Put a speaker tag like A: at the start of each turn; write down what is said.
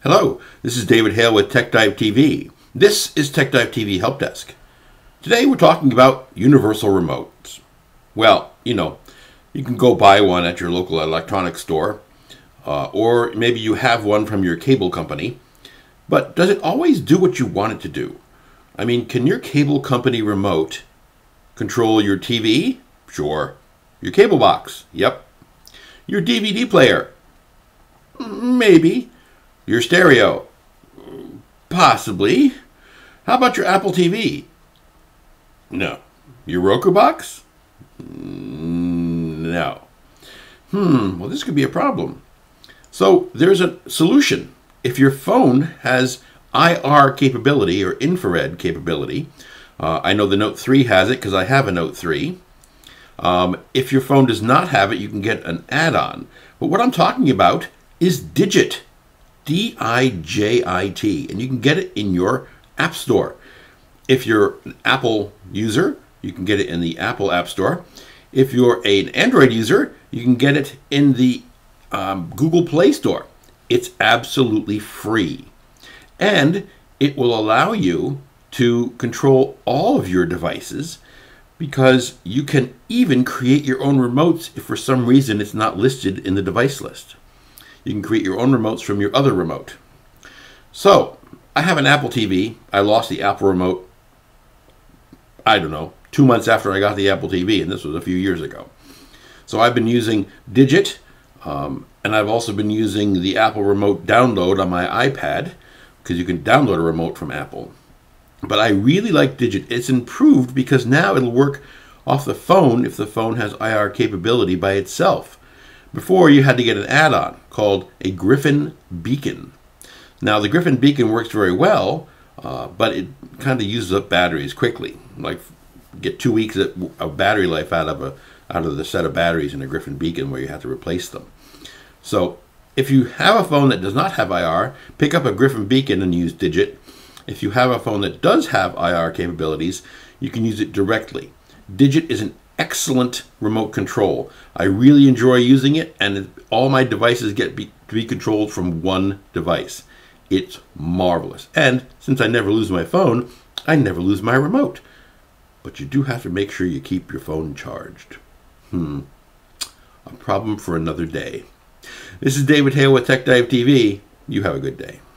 A: Hello, this is David Hale with TechDiveTV. This is TechDiveTV Help Desk. Today we're talking about universal remotes. Well, you can go buy one at your local electronics store, or maybe you have one from your cable company, but does it always do what you want it to do? I mean, can your cable company remote control your TV? Sure. Your cable box? Yep. Your DVD player? Maybe. Your stereo? Possibly. How about your Apple TV? No. Your Roku box? No. Well, this could be a problem. So there's a solution. If your phone has IR capability or infrared capability, I know the Note 3 has it because I have a Note 3. If your phone does not have it, you can get an add-on. But what I'm talking about is Dijit. D-I-J-I-T, and you can get it in your App Store. If you're an Apple user, you can get it in the Apple App Store. If you're an Android user, you can get it in the Google Play Store. It's absolutely free, and it will allow you to control all of your devices because you can even create your own remotes if for some reason it's not listed in the device list. You can create your own remotes from your other remote. So, I have an Apple TV. I lost the Apple remote, I don't know, 2 months after I got the Apple TV, and this was a few years ago. So I've been using Dijit, and I've also been using the Apple remote download on my iPad, because you can download a remote from Apple. But I really like Dijit. It's improved because now it'll work off the phone if the phone has IR capability by itself. Before, you had to get an add-on called a Griffin Beacon. Now, the Griffin Beacon works very well, but it kind of uses up batteries quickly. Like, get 2 weeks of battery life out of the set of batteries in a Griffin Beacon where you have to replace them. So, if you have a phone that does not have IR, pick up a Griffin Beacon and use Dijit. If you have a phone that does have IR capabilities, you can use it directly. Dijit is an excellent remote control. I really enjoy using it, and all my devices get to be controlled from one device. It's marvelous. And since I never lose my phone, I never lose my remote. But you do have to make sure you keep your phone charged. A problem for another day. This is David Hale with TechDiveTV. You have a good day.